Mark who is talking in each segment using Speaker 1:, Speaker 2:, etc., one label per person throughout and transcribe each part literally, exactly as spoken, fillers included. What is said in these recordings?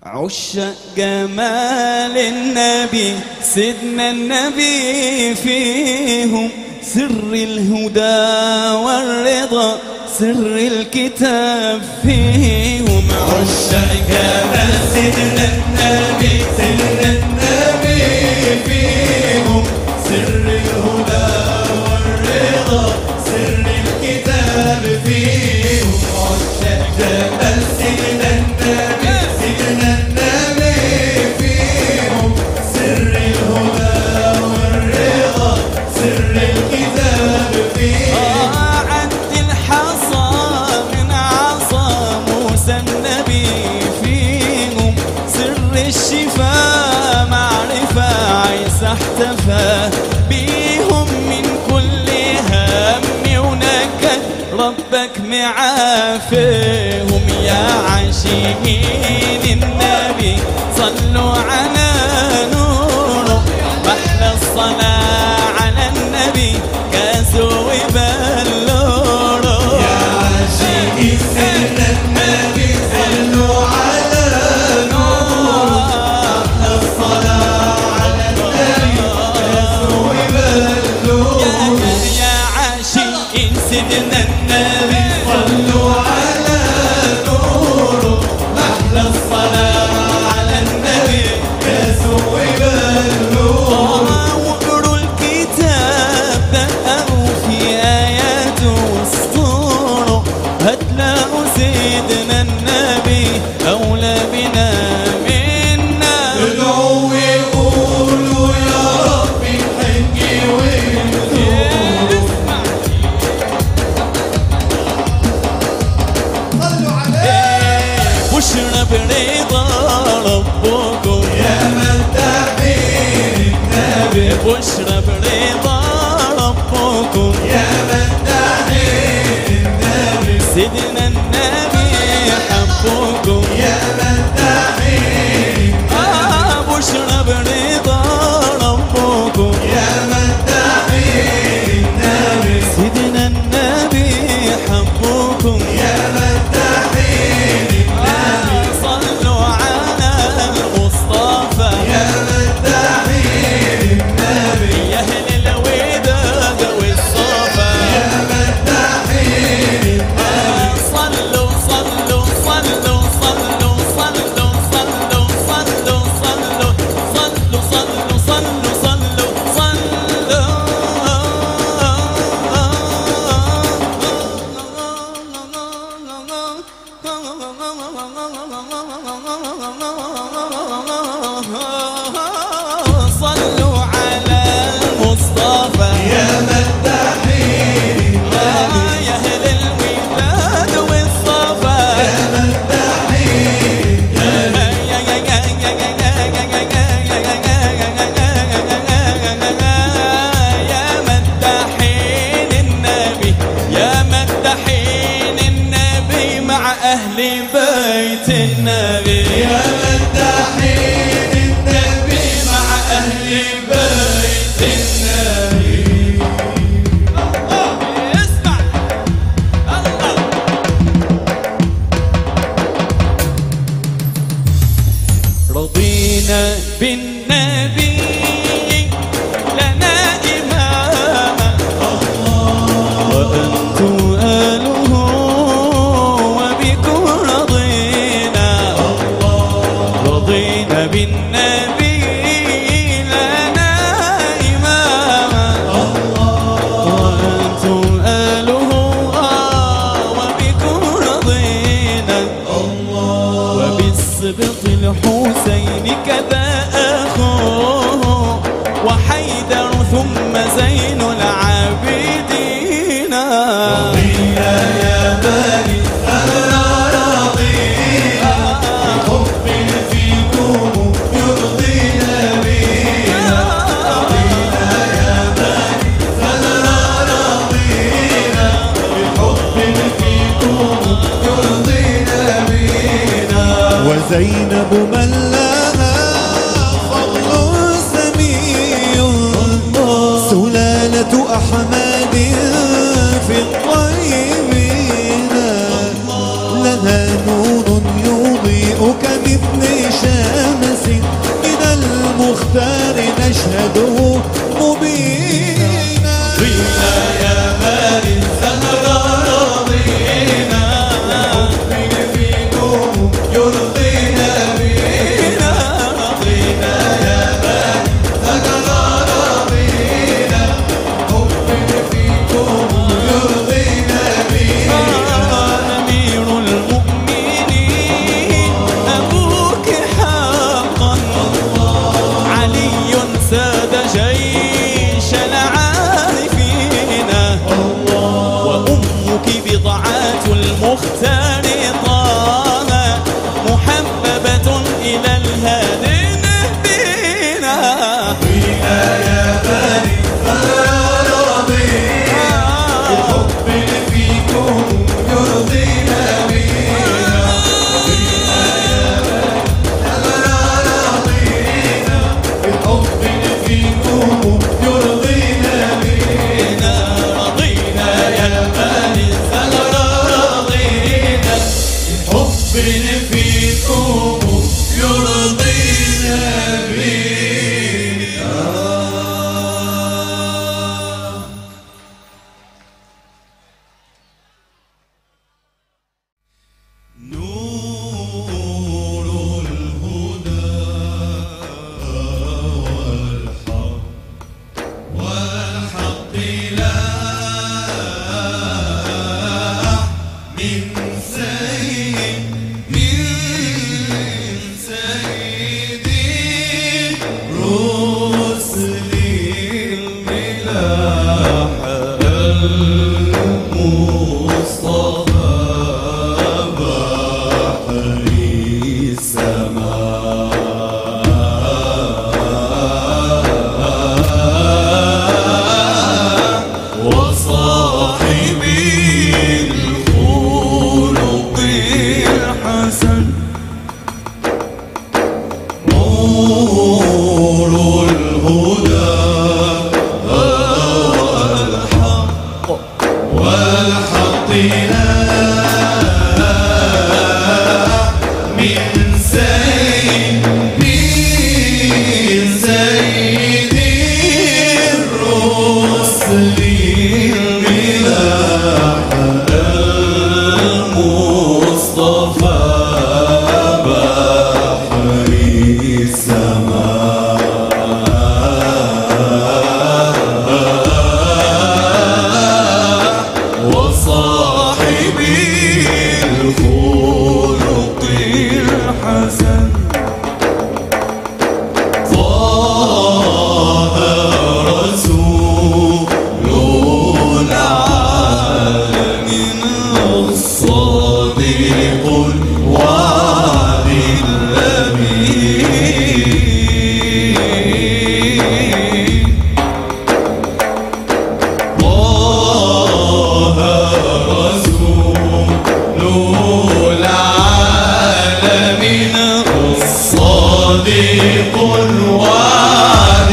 Speaker 1: عشاق جمال النبي سيدنا النبي فيهم سر الهدى والرضا سر الكتاب فيهم.
Speaker 2: عشاق جمال سيدنا النبي سيدنا النبي فيهم سر الهدى والرضا سر الكتاب فيهم. عشاق جمال سيدنا النبي سيدنا النبي فيهم سر الهدى والرضا سر الكتاب فيهم.
Speaker 1: عد الحصى من عصا موسى النبي فيهم سر الشفاء معرفة عيسى احتفى بيهم من كل هم ونكد ربك معافيهم. يا عاشقين النبي صلوا على نوره محلى الصلاة على النبي كاسوا وبلوره.
Speaker 2: يا عاشقين سيدنا النبي صلوا على نوره محلى الصلاة على النبي كاسوا وبلوره.
Speaker 1: يا عاشقين سيدنا النبي
Speaker 2: صلوا على نوره محلى الصلاة على النبي كاسوا وبلوره.
Speaker 1: واقروا الكتاب دققوا في آياته واسطوره هتلاقوا سيدنا النبي أولى بنا منا.
Speaker 2: ادعوا وقولوا يا ربي نحجي ونزوره. صلوا عليه.
Speaker 1: بشرى برضا ربكم
Speaker 2: يا مداحين النبي
Speaker 1: بشرى برضا ربكم
Speaker 2: يا مداحين النبي
Speaker 1: سيدنا النبي حبكم
Speaker 2: يا مداحين
Speaker 1: آه بشرى برضا ربكم
Speaker 2: يا مداحين النبي
Speaker 1: سيدنا النبي حبكم
Speaker 2: يا مداحين النبي
Speaker 1: صلوا على المصطفى
Speaker 2: يا مداحين النبي
Speaker 1: يا أهل الوداد والصفا
Speaker 2: يا مداحين النبي
Speaker 1: صلوا صلوا صلوا صلوا صلوا صلوا صلوا صلوا صلوا صلوا صلوا صلوا صلوا على المصطفى
Speaker 2: يا مداحين النبي
Speaker 1: يا أهل الوداد والصفا
Speaker 2: يا مداحين
Speaker 1: يا مداحين النبي يا مداحين النبي مع أهل بيت النبي
Speaker 2: يا مداحين النبي مع أهل بيت النبي.
Speaker 1: اسمع الله رضينا بالنبي لنا إماما وأنتم آله وبكم رضينا رضينا بالنبي لنا إماما وأنتم آله وبكم رضينا وبالسبط الحسين كذا أخوه وحيدر ثم زين العابدين.
Speaker 2: رضينا يا بني الثغر رضينا بحب فيكم يرضينا بينا. رضينا يا بني الثغر رضينا بحب فيكم يرضينا بينا. وزينب من لها فضل سمي سلالة أحمد في الطيبين لها نور يضيء كمثل فيكم يرضينا بيها. نور الهدى والحق والحق لاح من سيد من سيد الرسل الملاح المصطفى بحر السماء وصاحبي الخلق الحسن نور الهدى والحق والحق لاح من سيد من سيد الرسل الملاح المصطفى بحر السماء وصاحبي الخلق الحسن طه رسول العالمين الصادق الوعد الأمين طه رسول العالمين الصادق الوعد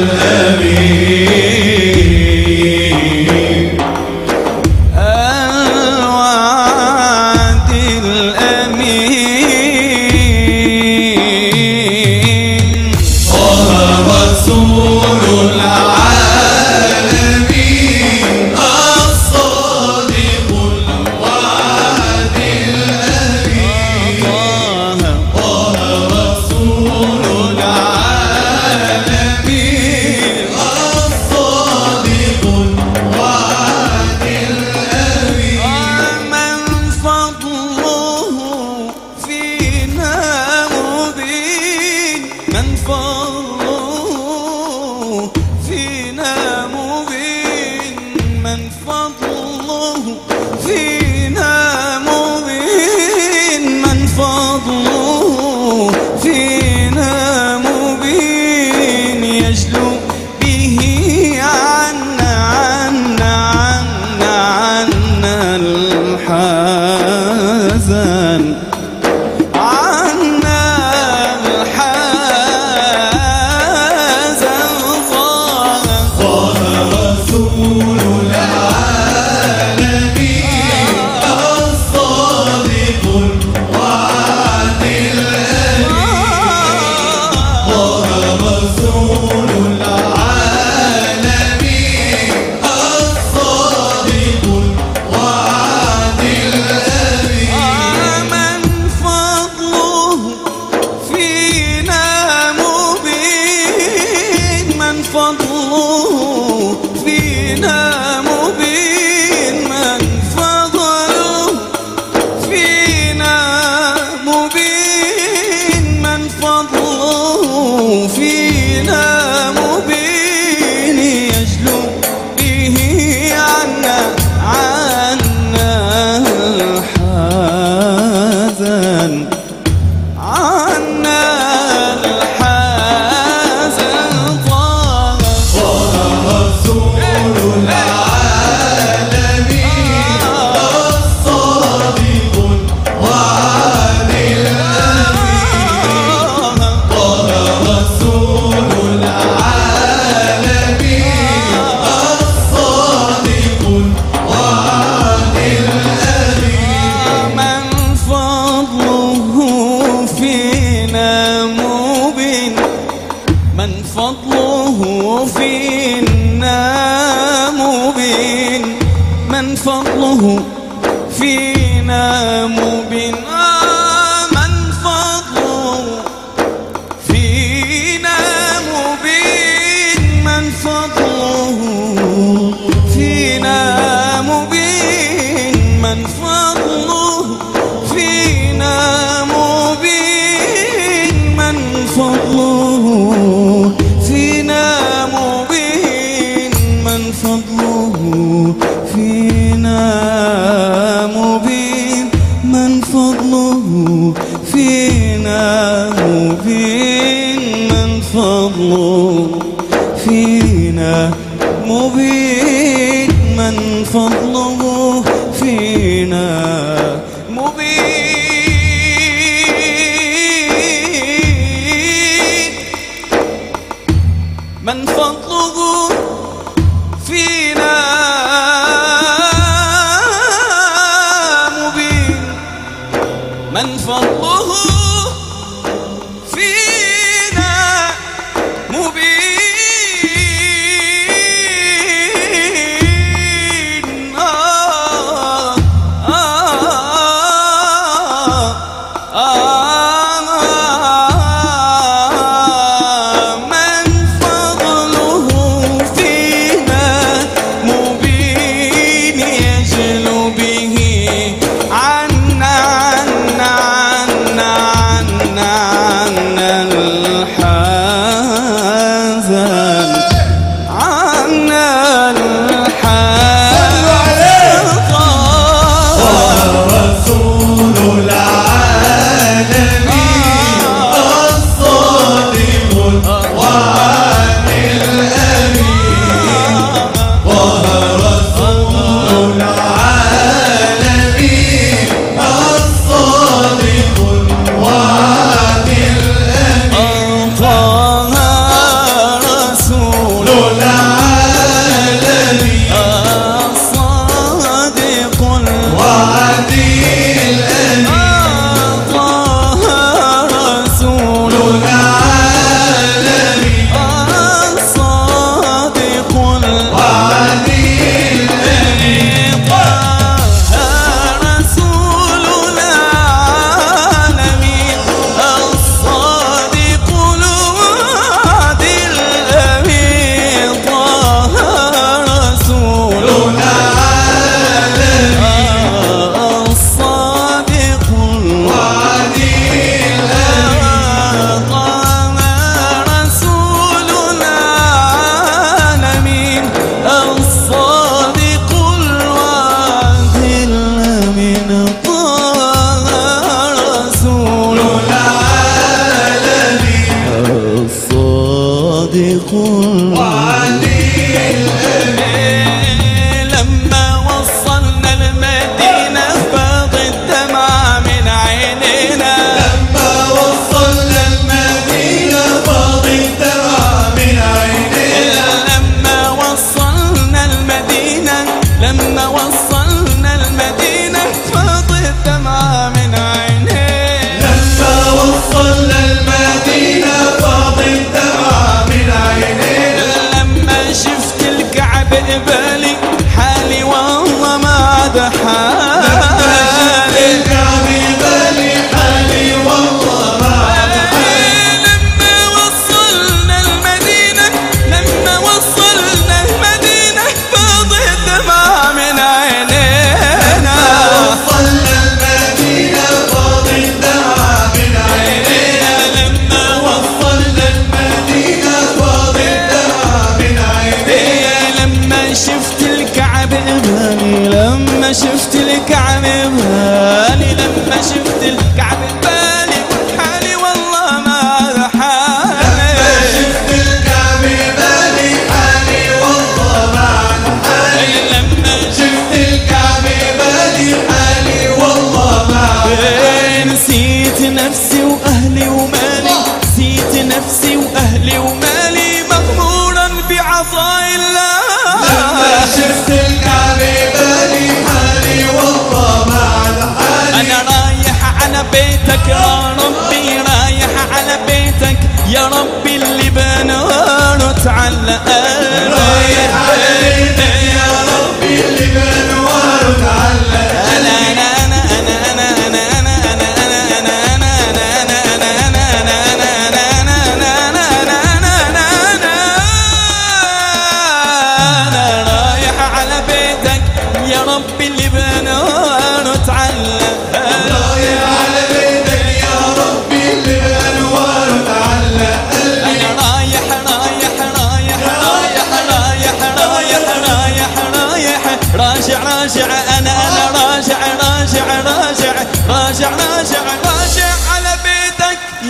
Speaker 2: الأمين
Speaker 1: الوعد الأمين
Speaker 2: طه رسول العالمين الصادق الوعد الأمين طه رسول العالمين الصادق الوعد الأمين
Speaker 1: من فضله فينا مبين من فضله فينا مبين من فضله فينا مبين من فضله فينا مبين يجلو به عنا عنا عنا عنا الحزن عنا الحزن
Speaker 2: طه رسول العالمين الصادق الوعد الأمين طه رسول العالمين الصادق الوعد الأمين
Speaker 1: من فضله فينا مبين من فضله فينا مبين من فضله فينا مبين من فضله فينا مبين يجلو به عنا عنا الحزن عنا الحزن طه
Speaker 2: رسول العالمين الصادق الوعد الأمين طه رسول العالمين
Speaker 1: بيتك يا ربي، رايح على بيتك يا ربي اللي بنور تعلق.
Speaker 2: رايح على بيتك يا ربي اللي بنور تعلق.
Speaker 1: أنا أنا أنا أنا أنا أنا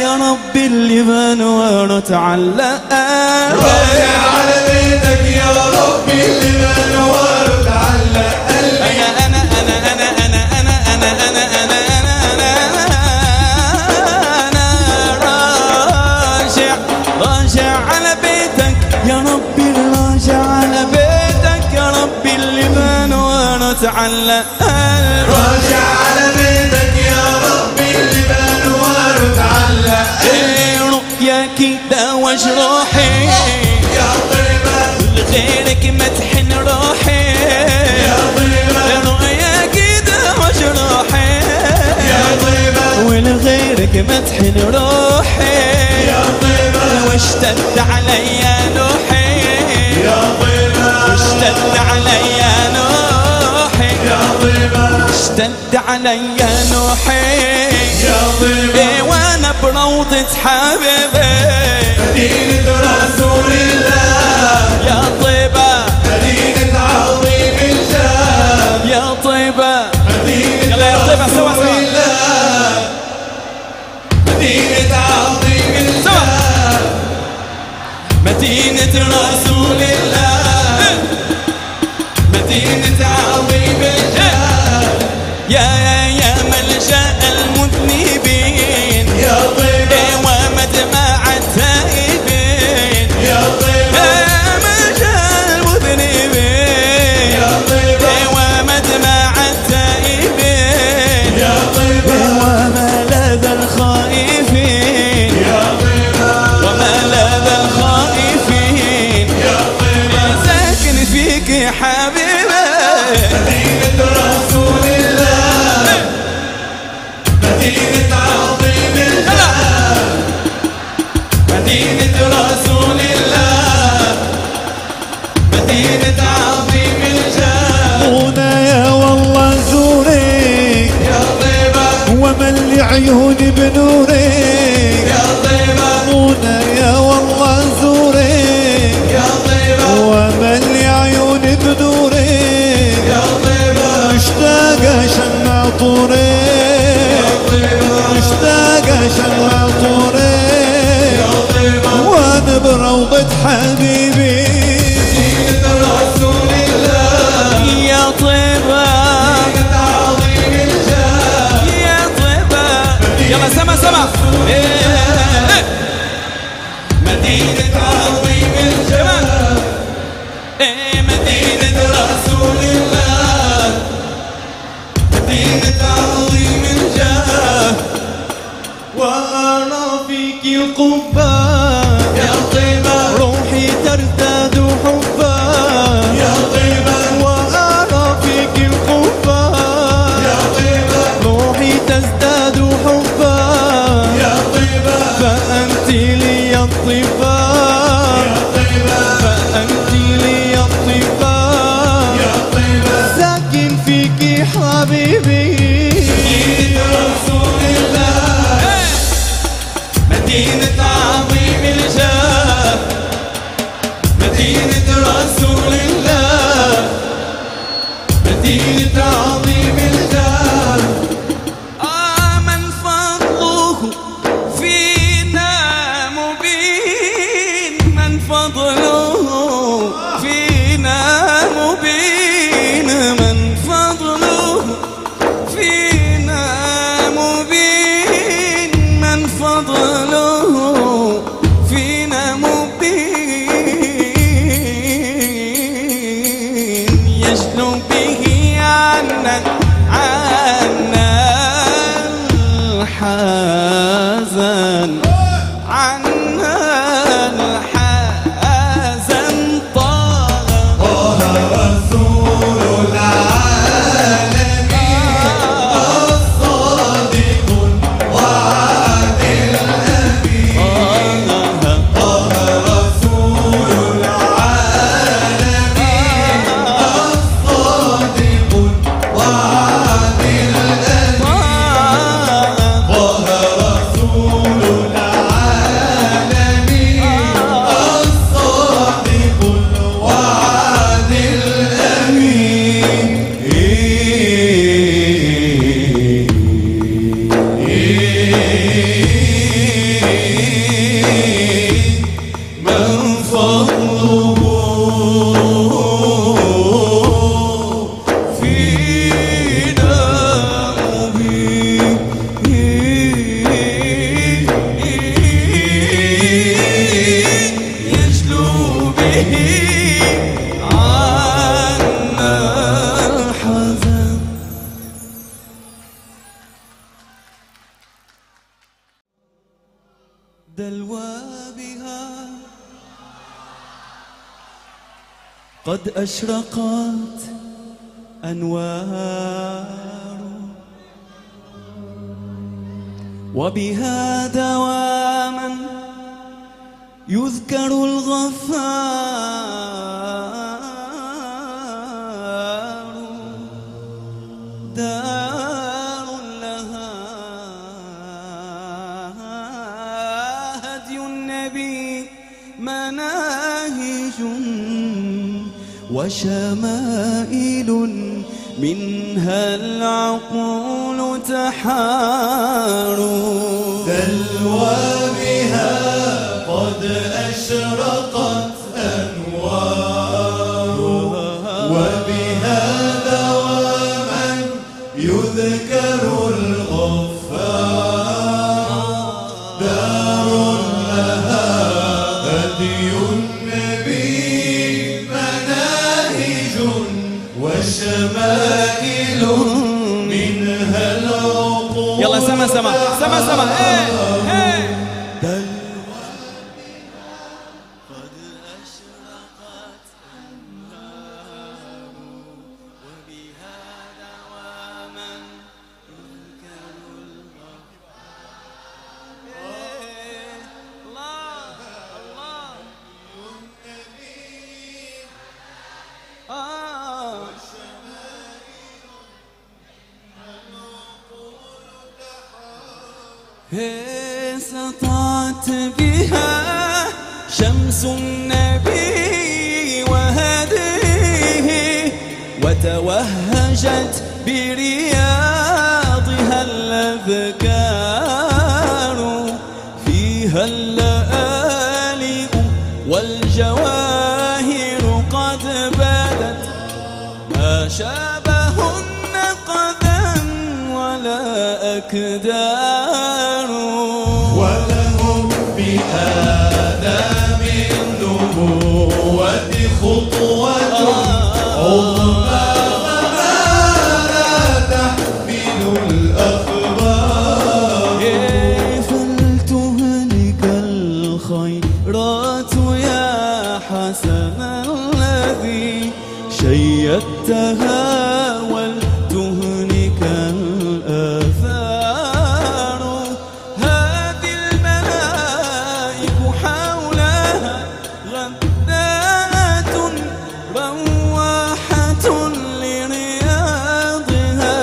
Speaker 1: يا ربي اللبان ونتعلق
Speaker 2: رايح على بيتك يا ربي اللبان ونتعلق قلبي
Speaker 1: أنا أنا أنا أنا أنا أنا أنا أنا أنا أنا أنا راجع راجع على بيتك يا ربي راجع على بيتك يا ربي اللبان ونتعلق
Speaker 2: راجع على بيتك يا ربي اللبان ونتعلق
Speaker 1: رؤياك داوى جروحي
Speaker 2: يا طيبة
Speaker 1: لغيرك متحن روحي
Speaker 2: يا طيبة
Speaker 1: رؤياك داوى جروحي
Speaker 2: يا طيبة
Speaker 1: ولغيرك متحن روحي
Speaker 2: يا طيبة
Speaker 1: واشتد علي نوحي
Speaker 2: يا طيبة
Speaker 1: اشتد علي نوحي
Speaker 2: يا طيبة
Speaker 1: اشتد علي نوحي
Speaker 2: يا طيبة
Speaker 1: إيه وانا بروضة حبيبي
Speaker 2: مدينة رسول الله
Speaker 1: يا طيبة
Speaker 2: مدينة عظيم الجاه
Speaker 1: يا طيبة
Speaker 2: مدينة
Speaker 1: يلا يا طيبة سوا
Speaker 2: رسول
Speaker 1: سوا
Speaker 2: الله مدينة عظيم الجاه
Speaker 1: مدينة رسول الله
Speaker 2: مدينة عظيم الجاه
Speaker 1: يا يا يا ملجأ المذنبين
Speaker 2: يا طيبة
Speaker 1: إيه ومدمع التائبين
Speaker 2: يا طيبة
Speaker 1: يا ملجأ المذنبين
Speaker 2: يا طيبة
Speaker 1: إيه ومدمع التائبين
Speaker 2: يا طيبة
Speaker 1: وملاذ الخائفين
Speaker 2: يا طيبة
Speaker 1: وملاذ الخائفين
Speaker 2: يا طيبة
Speaker 1: ساكن فيك يا حبيبي
Speaker 2: مدينة رسول الله مدينة عظيم الجاه
Speaker 1: مدينة رسول الله مدينة عظيم الجاه
Speaker 3: منايا والله زورك
Speaker 2: يا طيبة
Speaker 3: ومن لعيون بنورك
Speaker 2: يا طيبة
Speaker 3: منايا والله زورك
Speaker 2: يا طيبة
Speaker 3: ومن لعيون بنورك
Speaker 2: يا طيبة
Speaker 3: مشتاقة شمع طورك مشتاقة شمع طورك وانا بروضة حبيبي
Speaker 2: مدينة رسول الله
Speaker 1: يا طيبة
Speaker 2: مدينة عظيم الجاه
Speaker 1: يا طيبة يلا سما سما إيه.
Speaker 2: مدينة عظيم الجاه
Speaker 1: إيه مدينة
Speaker 2: رسول الله مدينة عظيم الجاه
Speaker 1: وأرى فيك القبة
Speaker 2: يا طيبة
Speaker 1: روحي ترتاد حبا
Speaker 2: يا طيبة
Speaker 1: وأرى فيك القبة
Speaker 2: يا طيبة
Speaker 1: روحي تزداد حبا
Speaker 2: يا طيبة
Speaker 1: فأنت لي الطبا
Speaker 2: يا طيبة
Speaker 1: فأنت لي الطبا
Speaker 2: يا طيبة
Speaker 1: ساكن فيك حبيبي
Speaker 2: مدينة رسول الله
Speaker 1: مدينة عظيم الجاه مدينة رسول الله مدينة عظيم الجاه آه من فضله فينا مبين من فضله فينا مبين من فضله فينا مبين من فضله فينا مبين يجلو به عنا عنا الحزن عنا الحزن طال
Speaker 2: رسول العالمين الصادق الوعد الأمين طه رسول العالمين الصادق الوعد الأمين طه رسول العالمين الصادق الوعد الأمين
Speaker 1: دلوى بها قد أشرقت أنوار، وبها دواما يذكر الغفار، دار لها هدي النبي مناهج وشمائل منها العقول تحار.
Speaker 2: دلوى بها قد أشرقت أنوار، وبها دواما يذكر الغفار، دار لها هدي النبي مناهج وشمائل منها العقول.
Speaker 1: يلا سما سما سما سما ايه ايه. قد أشرقت أنوار، وبها دواما يذكر الغفار. الله الله آه. سطعت بها شمس النبي وهديه، وتوهجت برياضها الأذكار، فيها اللآلئ والجواهر قد بدت ما شابهن قدا ولا أكدار،
Speaker 2: ولهم بآداب النبوة خطوة عظمى وما لا تحمل الأخبار.
Speaker 1: فلتهنك الخيرات يا حسن الذي شيدتها، ولتهنك الآثار. هذه الملائك حولها غداة رواحة لرياضها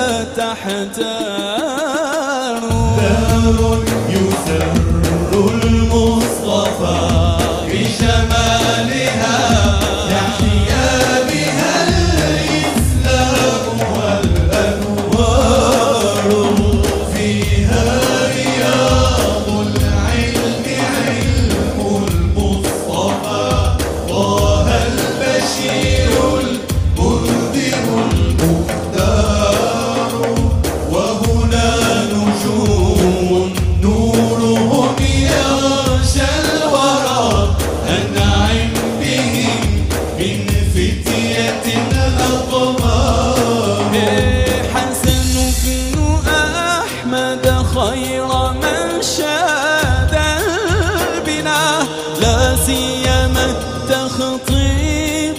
Speaker 1: تحتار.
Speaker 2: دار يسر المصطفى بجمالها، يحيا بها الإسلام والأنوار. فيها رياض العلم علم المصطفى طه البشير المنذر المختار. وهنا نجوم نورهم يغشى الورى، أنعم بهم من فتية الأقمار.
Speaker 1: حسن بن أحمد خير من شاد البنا، لا سيما التخطيط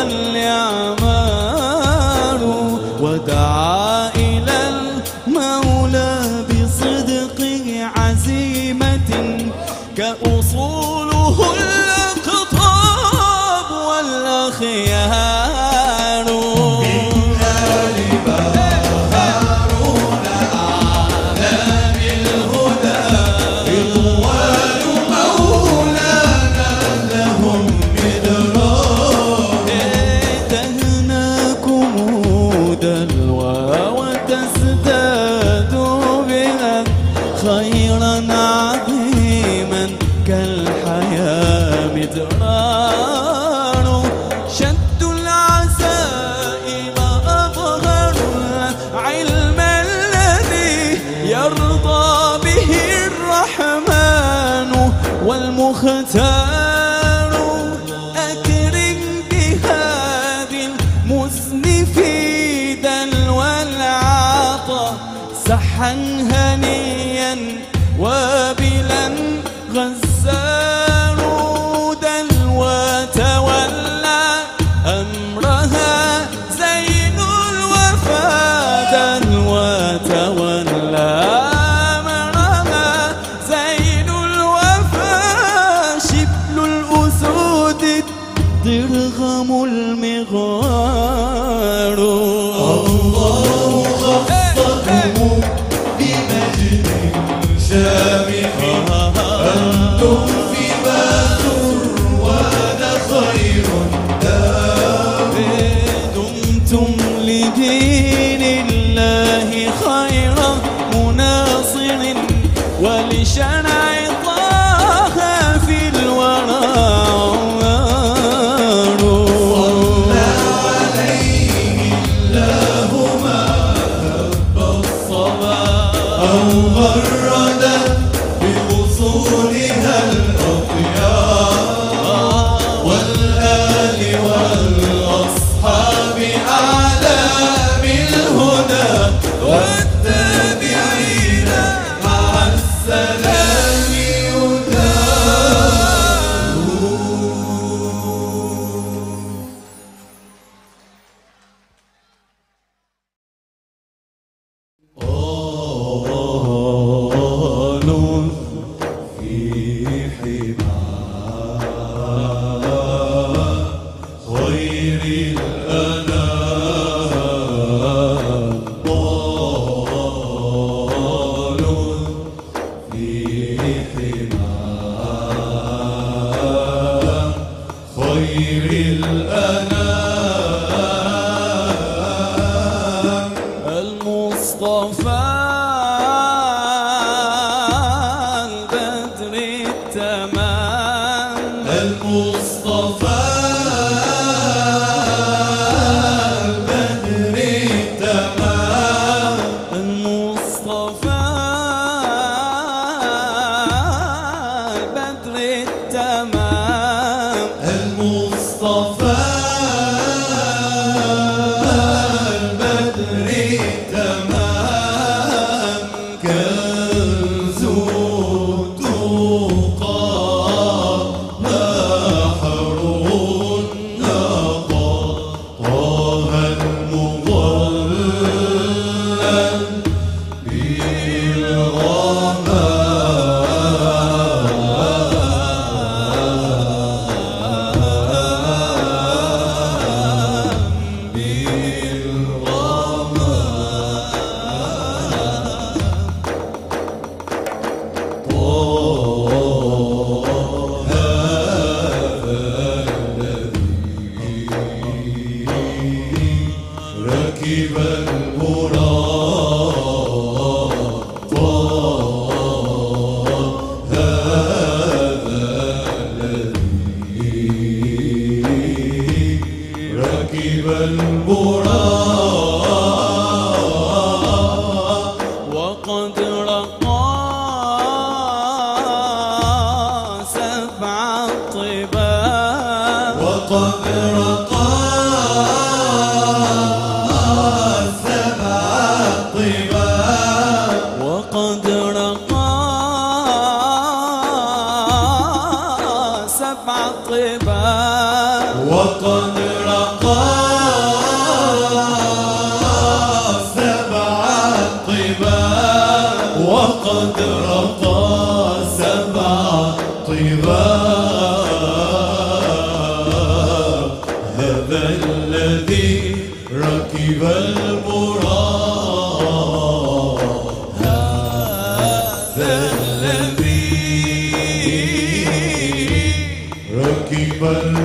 Speaker 1: والإعمار، ودعا إلى المولى بصدقه عزيمة كأصوله الأقطاب والأخيار. خيرا عظيما كالحياة مدرار. شد العزائم أظهر العلم الذي يرضى به الرحمن والمختار. أكرم بهذه المزن دلوى العطا، سحا هنيا وابلا غزا غار.
Speaker 2: الله خصكم بمجد شامخ أنتم في بدر وأنا خير دار.
Speaker 1: دمتم لدين الله خير مناصر ولشرع طه في الورى عوار.
Speaker 2: صلى عليه الله ما هب الصبا أو غردت بوصولها الأطيار. والآل والأصحاب أعلام الهدى والتابعين مع السلام يدار. في حمى خير الأنام ضال في حمى خير الأنام.
Speaker 1: المصطفى البدر التمام.
Speaker 2: المصطفى البدر التمام.
Speaker 1: المصطفى البدر التمام.
Speaker 2: المصطفى البدر التمام. كنز التقى بحر النقى طه المظلل ركب البراق هذا الذي ركب البراق.
Speaker 1: وقد رقى سبع الطباق.
Speaker 2: وقد رقى سبع الطباق.
Speaker 1: وقد رقى سبع الطباق.
Speaker 2: وقد رقى سبع الطباق. وقد رقى سبع طباق. هذا الذي ركب البراق. هذا الذي ركب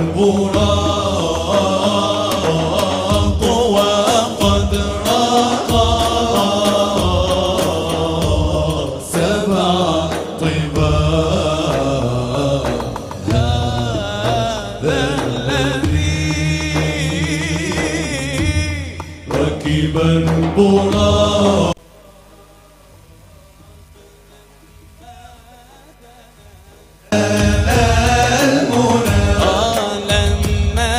Speaker 2: البراق. وقد رقى سبع طباق. هذا الذي ركب البراق.
Speaker 1: لما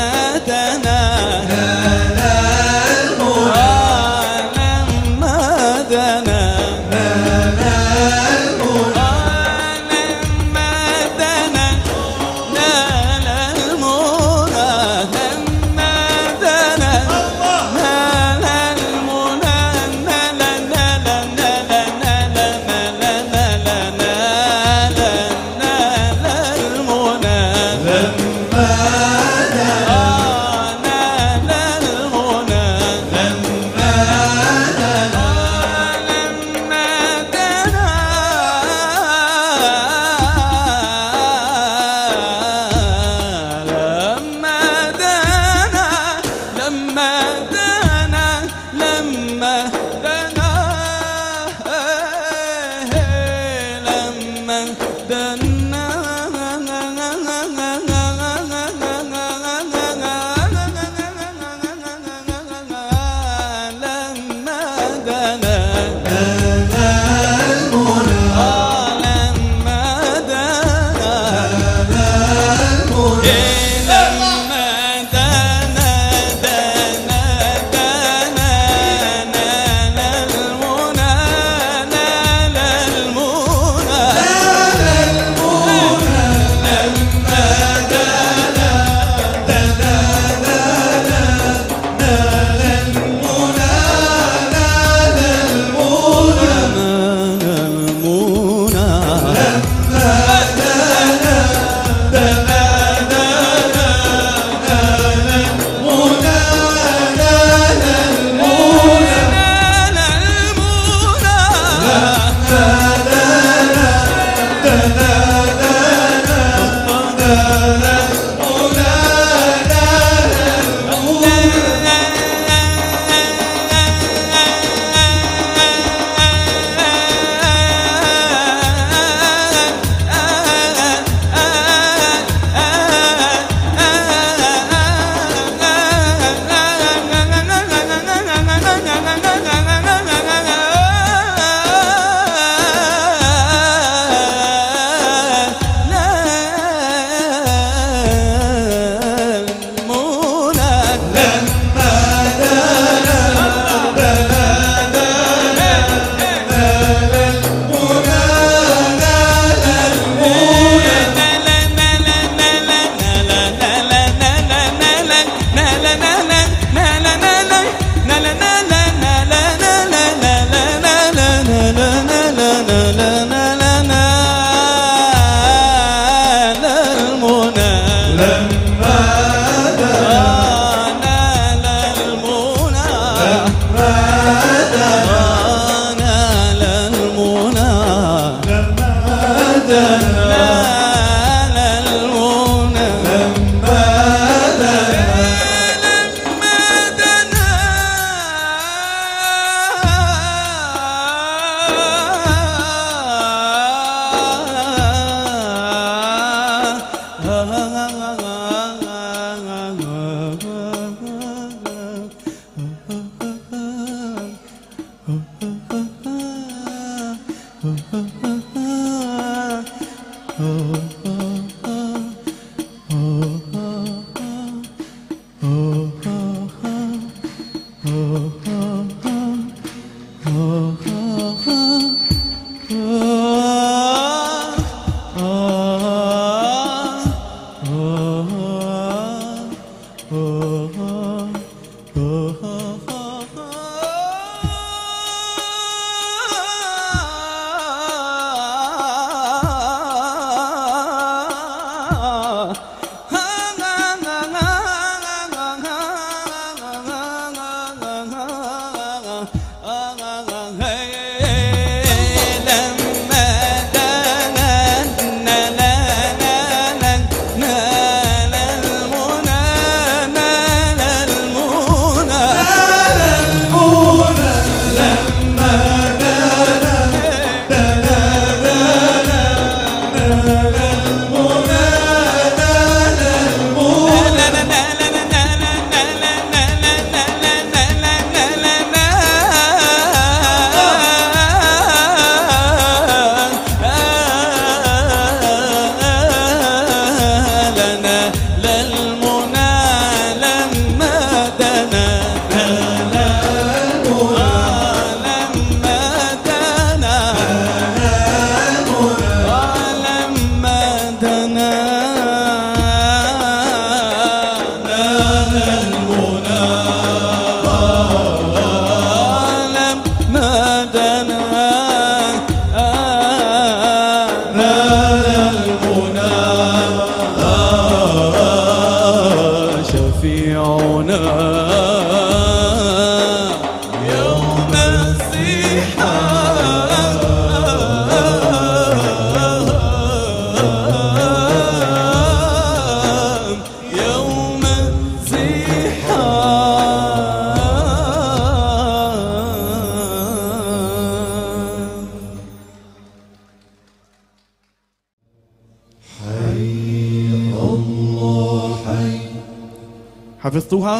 Speaker 1: حفظتوها؟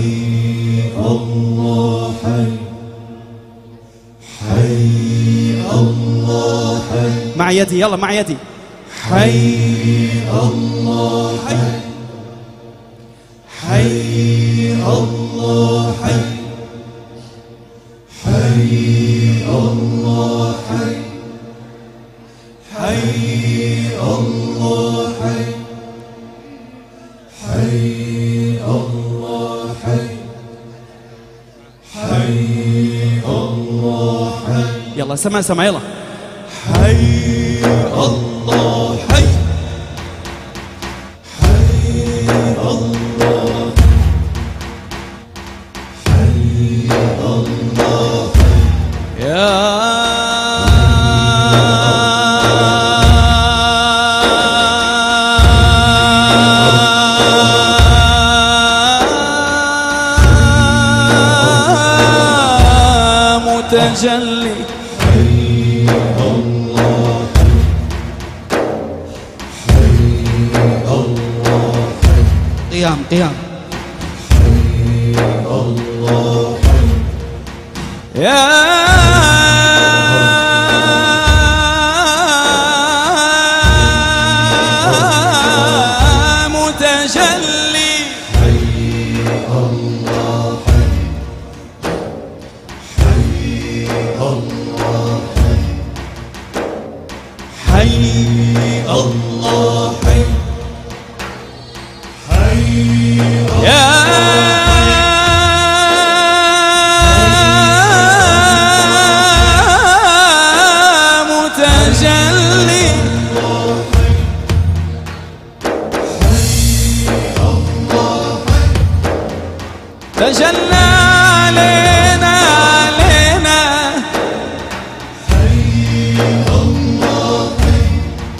Speaker 2: حي الله حي حي الله حي
Speaker 1: مع يدي، يلا مع يدي.
Speaker 2: حي الله حي حي الله حي حي الله حي حي الله حي حي الله حي حي الله حي.
Speaker 1: يلا سمع سمع يلا.
Speaker 2: حي الله حي حي الله حي الله
Speaker 1: يا متجلي.
Speaker 2: حي الله حي الله
Speaker 1: قيام قيام.
Speaker 2: حي الله
Speaker 1: يا متجلي.
Speaker 2: حي الله حي الله حي الله حي حي
Speaker 1: يا متجلي. تجلى علينا علينا.
Speaker 2: حي الله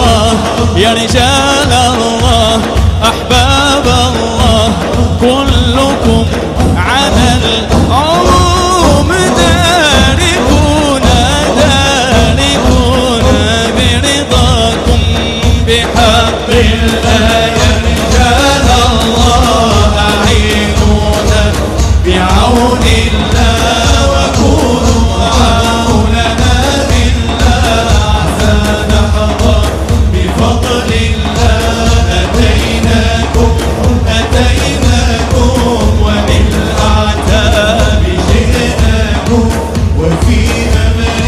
Speaker 1: يا رجال الله أحباب الله كلكم على العموم داركون داركون برضاكم بحق الله يا رجال الله أعينونا بعون الله وكونوا عوننا بالله عسى نحظى بفضل الله أتيناكم أتيناكم وللأعتاب جئناكم وفي أمر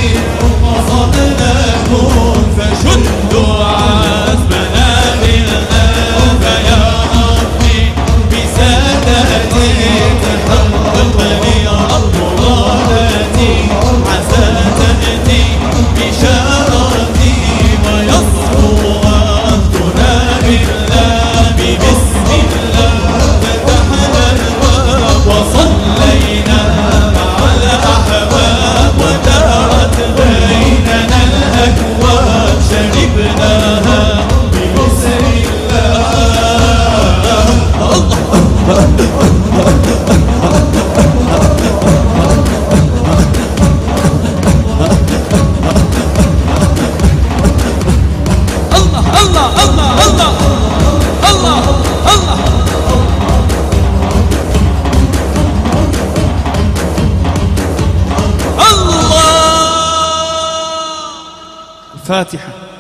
Speaker 1: قصدناكم فشدوا عزمنا بالله فيا ربي بسادتي تحقق لي أطلالاتي عسى تأتي بشارتي ويصفو وقتنا بالله ببسم الله فتحنا الباب وصلينا مع الأحباب ودارت بيننا الأكواب شربناها ببسم الله الله الله الله الله الله الله الفاتحة.